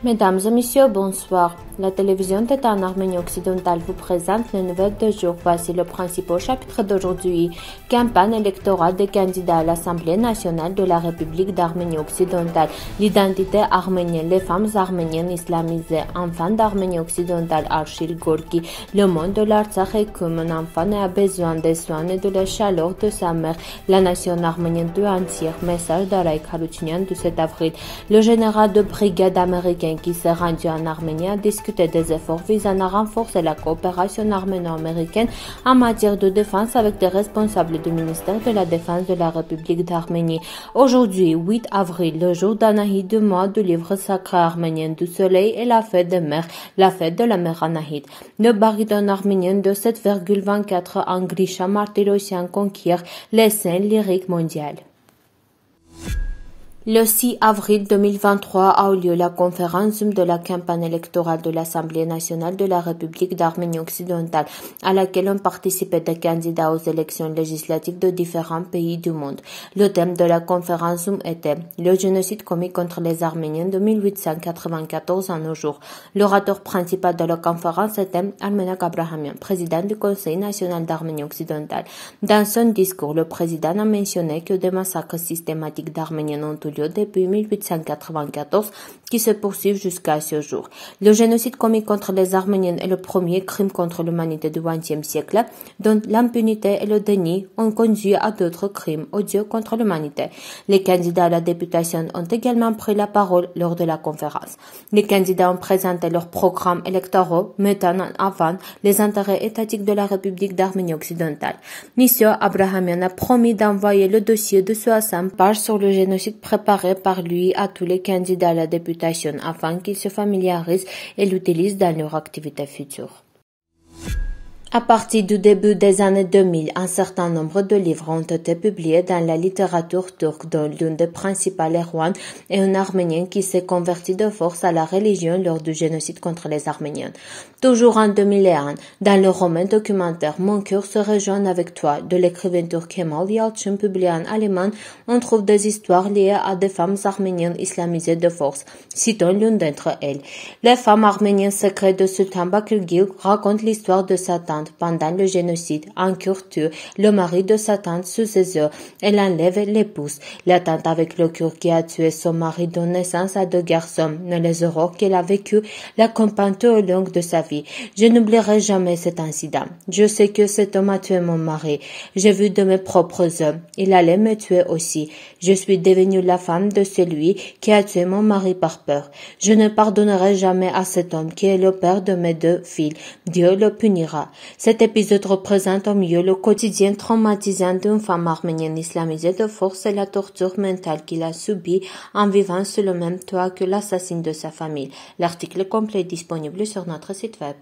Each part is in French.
Mesdames et messieurs, bonsoir. La télévision d'État en Arménie occidentale vous présente les nouvelles de jour. Voici le principal chapitre d'aujourd'hui. Campagne électorale des candidats à l'Assemblée nationale de la République d'Arménie occidentale. L'identité arménienne, les femmes arméniennes islamisées. Enfant d'Arménie occidentale, Arshil Gorki. Le monde de l'Artsakh est comme un enfant et a besoin des soins et de la chaleur de sa mère. La nation arménienne tout entière. Message d'Araïk Haroutunian du 7 avril. Le général de brigade américain qui s'est rendu en Arménie a discuté des efforts visant à renforcer la coopération arméno-américaine en matière de défense avec des responsables du ministère de la Défense de la République d'Arménie. Aujourd'hui, 8 avril, le jour d'Anahid du mois du livre sacré arménien du soleil et la fête des mères, la fête de la mère Anahid. Le baryton arménien de 7,24 ans, Grisha Martyrosyan conquiert les scènes lyriques mondiales. Le 6 avril 2023 a eu lieu la conférence de la campagne électorale de l'Assemblée nationale de la République d'Arménie occidentale, à laquelle ont participé des candidats aux élections législatives de différents pays du monde. Le thème de la conférence était le génocide commis contre les Arméniens de 1894 à nos jours. L'orateur principal de la conférence était Armenak Abrahamian, président du Conseil national d'Arménie occidentale. Dans son discours, le président a mentionné que des massacres systématiques d'Arméniens ont eu lieu depuis 1894 qui se poursuivent jusqu'à ce jour. Le génocide commis contre les Arméniens est le premier crime contre l'humanité du XXe siècle, dont l'impunité et le déni ont conduit à d'autres crimes odieux contre l'humanité. Les candidats à la députation ont également pris la parole lors de la conférence. Les candidats ont présenté leurs programmes électoraux mettant en avant les intérêts étatiques de la République d'Arménie occidentale. M. Abrahamian a promis d'envoyer le dossier de 60 pages sur le génocide préparé par lui à tous les candidats à la députation afin qu'ils se familiarisent et l'utilisent dans leur activité future. À partir du début des années 2000, un certain nombre de livres ont été publiés dans la littérature turque, dont l'une des principales Erwan est un Arménien qui s'est converti de force à la religion lors du génocide contre les Arméniens. Toujours en 2001, dans le roman documentaire Mon cœur se rejoint avec toi de l'écrivain turc Kemal Yalçın publié en allemand, on trouve des histoires liées à des femmes arméniennes islamisées de force. Citons l'une d'entre elles. Les femmes arméniennes secrètes de Sultan Bakırgil racontent l'histoire de sa tante pendant le génocide. Un Kurde tue le mari de sa tante sous ses yeux. Elle enlève l'épouse. La tante avec le Kurde qui a tué son mari donne naissance à 2 garçons. Mais les horreurs qu'elle a vécues l'accompagnent tout au long de sa vie. Je n'oublierai jamais cet incident. Je sais que cet homme a tué mon mari. J'ai vu de mes propres yeux. Il allait me tuer aussi. Je suis devenue la femme de celui qui a tué mon mari par peur. Je ne pardonnerai jamais à cet homme qui est le père de mes 2 filles. Dieu le punira. Cet épisode représente au mieux le quotidien traumatisant d'une femme arménienne islamisée de force et la torture mentale qu'il a subie en vivant sous le même toit que l'assassine de sa famille. L'article complet est disponible sur notre site web.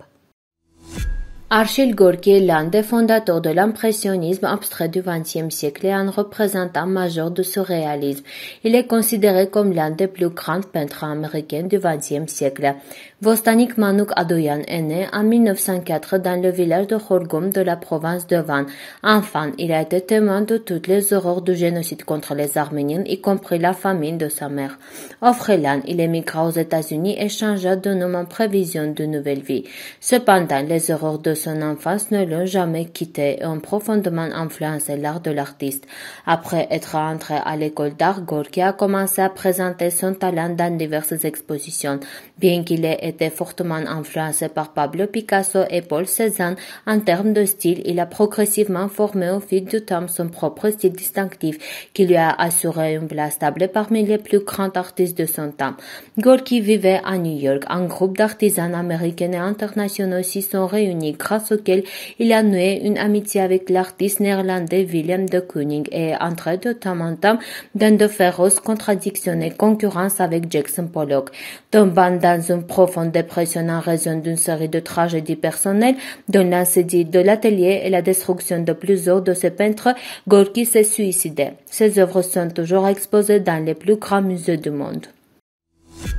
Arshil Gorki est l'un des fondateurs de l'impressionnisme abstrait du XXe siècle et un représentant majeur du surréalisme. Il est considéré comme l'un des plus grands peintres américains du XXe siècle. Vostanik Manuk Adoyan est né en 1904 dans le village de Khorgum de la province de Van. Enfant, il a été témoin de toutes les horreurs du génocide contre les Arméniens, y compris la famine de sa mère. Orphelin, il émigra aux États-Unis et changea de nom en prévision d'une nouvelle vie. Cependant, les horreurs de son enfance ne l'ont jamais quitté et ont profondément influencé l'art de l'artiste. Après être entré à l'école d'art, Gorki a commencé à présenter son talent dans diverses expositions. Bien qu'il ait été fortement influencé par Pablo Picasso et Paul Cézanne, en termes de style, il a progressivement formé au fil du temps son propre style distinctif qui lui a assuré une place stable parmi les plus grands artistes de son temps. Gorki vivait à New York. Un groupe d'artisans américains et internationaux s'y sont réunis grâce auquel il a noué une amitié avec l'artiste néerlandais Willem de Kooning et est entré de temps en temps dans de féroces contradictions et concurrence avec Jackson Pollock. Tombant dans une profonde dépression en raison d'une série de tragédies personnelles, dont l'incendie de l'atelier et la destruction de plusieurs de ses peintres, Gorki s'est suicidé. Ses œuvres sont toujours exposées dans les plus grands musées du monde.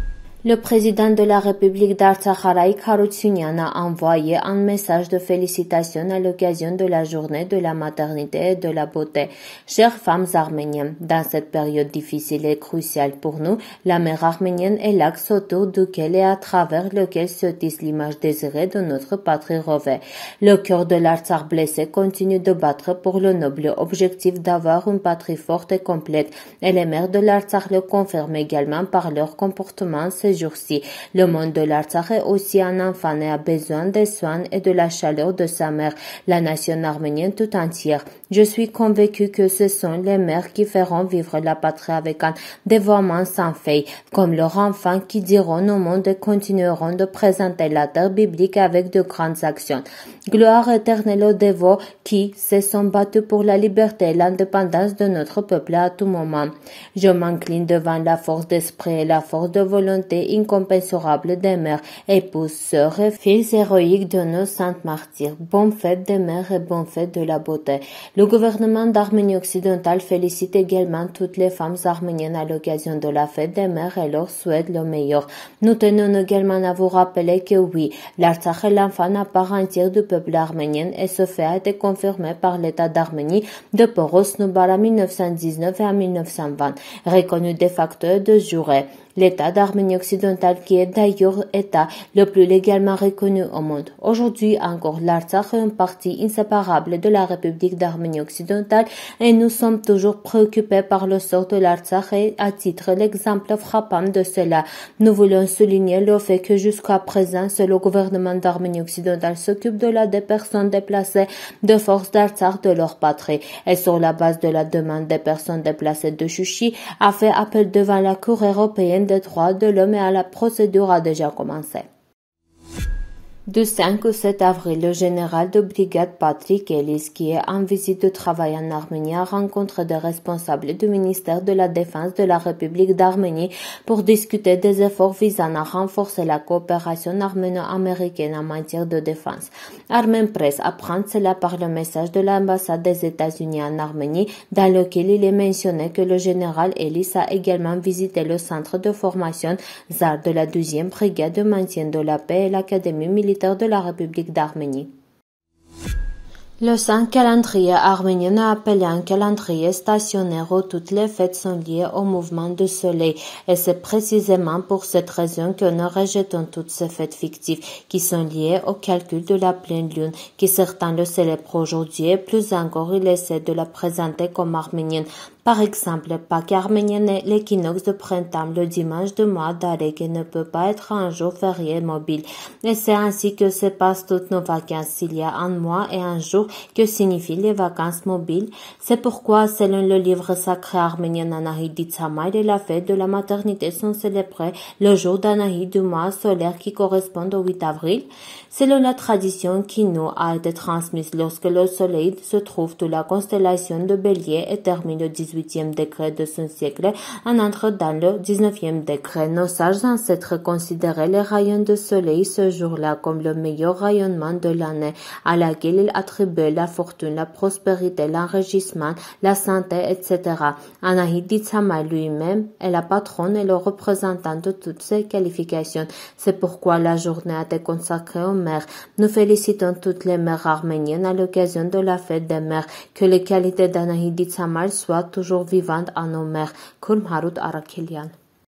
Le président de la République d'Artsakh Araïk Haroutsounian a envoyé un message de félicitations à l'occasion de la journée de la maternité et de la beauté. Chères femmes arméniennes, dans cette période difficile et cruciale pour nous, la mère arménienne est l'axe autour duquel et à travers lequel se tisse l'image désirée de notre patrie rêvée. Le cœur de l'Artsakh blessé continue de battre pour le noble objectif d'avoir une patrie forte et complète, et les mères de l'Artsakh le confirment également par leur comportement ces jours-ci. Le monde de l'Artsakh est aussi un enfant et a besoin des soins et de la chaleur de sa mère, la nation arménienne tout entière. Je suis convaincue que ce sont les mères qui feront vivre la patrie avec un dévouement sans faille, comme leurs enfants qui diront au monde et continueront de présenter la terre biblique avec de grandes actions. Gloire éternelle aux dévots qui se sont battus pour la liberté et l'indépendance de notre peuple à tout moment. Je m'incline devant la force d'esprit et la force de volonté incommensurable des mères, épouses, sœurs et filles héroïques de nos saintes martyrs. Bonne fête des mères et bonne fête de la beauté. Le gouvernement d'Arménie occidentale félicite également toutes les femmes arméniennes à l'occasion de la fête des mères et leur souhaite le meilleur. Nous tenons également à vous rappeler que oui, l'Artsakh est l'enfant à part entière du peuple arménien et ce fait a été confirmé par l'État d'Arménie de Poros-Noubar en 1919 et en 1920, reconnu de facto et de jure. L'État d'Arménie occidentale qui est d'ailleurs État le plus légalement reconnu au monde. Aujourd'hui encore, l'Artsakh est une partie inséparable de la République d'Arménie occidentale et nous sommes toujours préoccupés par le sort de l'Artsakh et à titre l'exemple frappant de cela. Nous voulons souligner le fait que jusqu'à présent, seul le gouvernement d'Arménie occidentale s'occupe de la des personnes déplacées de force d'Artsakh de leur patrie et sur la base de la demande des personnes déplacées de Chouchi a fait appel devant la Cour européenne des droits de l'homme et la procédure a déjà commencé. Du 5 au 7 avril, le général de brigade Patrick Ellis, qui est en visite de travail en Arménie, a rencontré des responsables du ministère de la Défense de la République d'Arménie pour discuter des efforts visant à renforcer la coopération arméno-américaine en matière de défense. Armen Press apprend cela par le message de l'ambassade des États-Unis en Arménie, dans lequel il est mentionné que le général Ellis a également visité le centre de formation ZAR de la 12e brigade de maintien de la paix et l'académie militaire de la République d'Arménie. Le saint calendrier arménien a appelé un calendrier stationnaire où toutes les fêtes sont liées au mouvement du soleil et c'est précisément pour cette raison que nous rejetons toutes ces fêtes fictives qui sont liées au calcul de la pleine lune, qui certains le célèbrent aujourd'hui et plus encore ils essaient de la présenter comme arménienne. Par exemple, Pâques arménienne est l'équinoxe de printemps, le dimanche du mois d'Aré qui ne peut pas être un jour férié mobile. Et c'est ainsi que se passent toutes nos vacances. Il y a un mois et un jour que signifient les vacances mobiles. C'est pourquoi, selon le livre sacré arménien Anahid Ditsamay et la fête de la maternité sont célébrées le jour d'Anahid du mois solaire qui correspond au 8 avril. Selon la tradition qui nous a été transmise lorsque le soleil se trouve dans la constellation de Bélier et termine le 18e degré de son siècle en entre dans le 19e degré. Nos sages ancêtres considéraient les rayons de soleil ce jour-là comme le meilleur rayonnement de l'année, à laquelle ils attribuaient la fortune, la prospérité, l'enrichissement, la santé, etc. Anahid Ditsamay lui-même est la patronne et le représentant de toutes ces qualifications. C'est pourquoi la journée a été consacrée aux mères. Nous félicitons toutes les mères arméniennes à l'occasion de la fête des mères. Que les qualités d'Anahid Ditsamay soient toujours vivantes à nos mères. Kurm Harut Arakelian.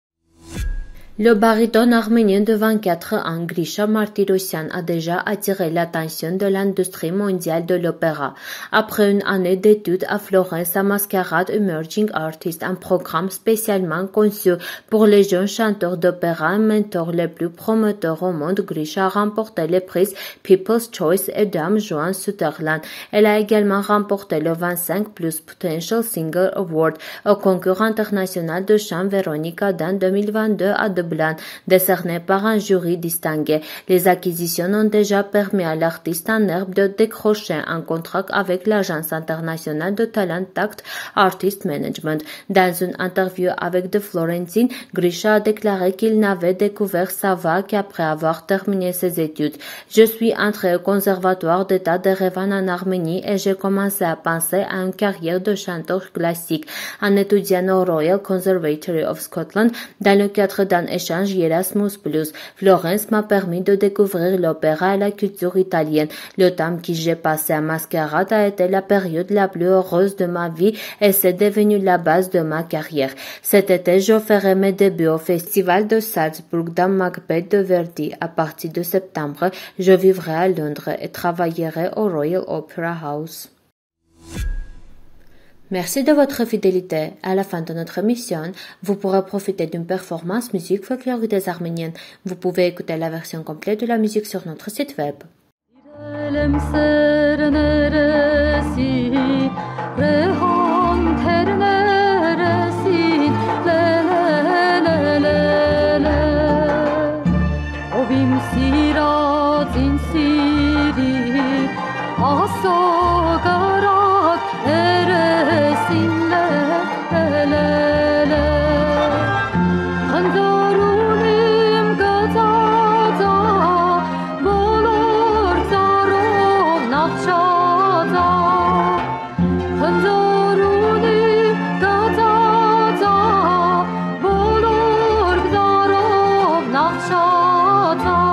Le baryton arménien de 24 ans, Grisha Martirosyan, a déjà attiré l'attention de l'industrie mondiale de l'opéra. Après une année d'études à Florence à Masquerade Emerging Artist, un programme spécialement conçu pour les jeunes chanteurs d'opéra et mentors les plus promoteurs au monde, Grisha a remporté les prix People's Choice et Dame Joan Sutherland. Elle a également remporté le 25 Plus Potential Singer Award au concours international de chant Véronique Adam 2022 à Dublin, décerné par un jury distingué. Les acquisitions ont déjà permis à l'artiste en herbe de décrocher un contrat avec l'agence internationale de talent Tact Artist Management. Dans une interview avec The Florentine, Grisha a déclaré qu'il n'avait découvert sa voix qu'après avoir terminé ses études. Je suis entré au conservatoire d'État de Revan en Arménie et j'ai commencé à penser à une carrière de chanteur classique. En étudiant au Royal Conservatory of Scotland, dans le cadre d'un échange Erasmus+. Florence m'a permis de découvrir l'opéra et la culture italienne. Le temps que j'ai passé à Mascarade a été la période la plus heureuse de ma vie et c'est devenu la base de ma carrière. Cet été, je ferai mes débuts au Festival de Salzbourg dans Macbeth de Verdi. À partir de septembre, je vivrai à Londres et travaillerai au Royal Opera House. Merci de votre fidélité. À la fin de notre émission, vous pourrez profiter d'une performance musique folklorique arménienne. Vous pouvez écouter la version complète de la musique sur notre site web. Naxata